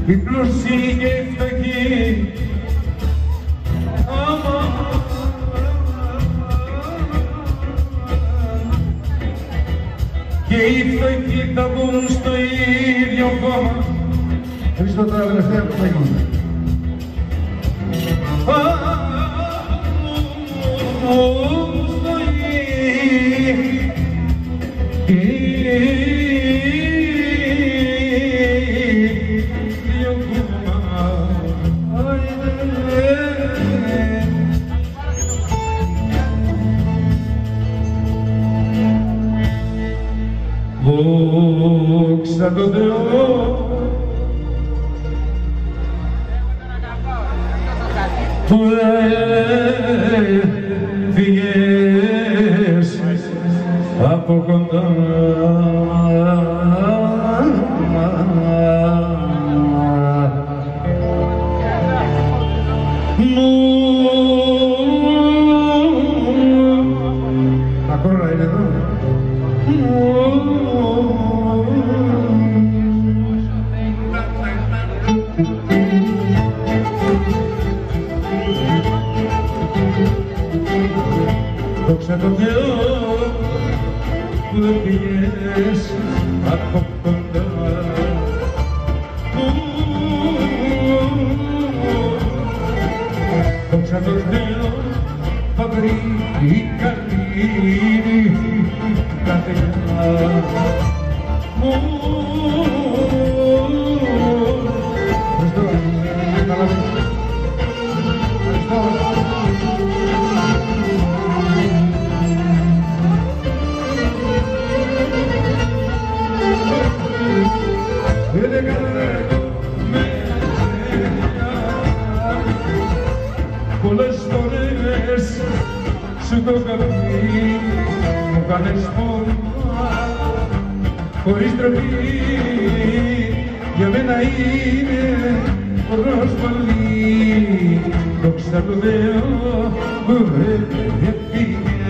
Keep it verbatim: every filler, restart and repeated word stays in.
οι πλούσιοι και οι φτωχοί, και οι φτωχοί θα μπουν στο ίδιο κόμμα. Ευχαριστώ τώρα τελευταία που θα γίνει. Στο ίδιο κόμμα. Δόξα τω Θεώ που έφυγες από κοντά. Τα κόρα είναι εδώ. Δόξα τω Θεώ που έφυγες από κοντά. Δόξα τω Θεώ θα βρει η καλή καρδιά μου. Πολλές φορές σου το καπνί μου κάνες πόνο χωρίς τροπή, για μένα είναι προσβολή. Δόξα τω Θεώ που έφυγες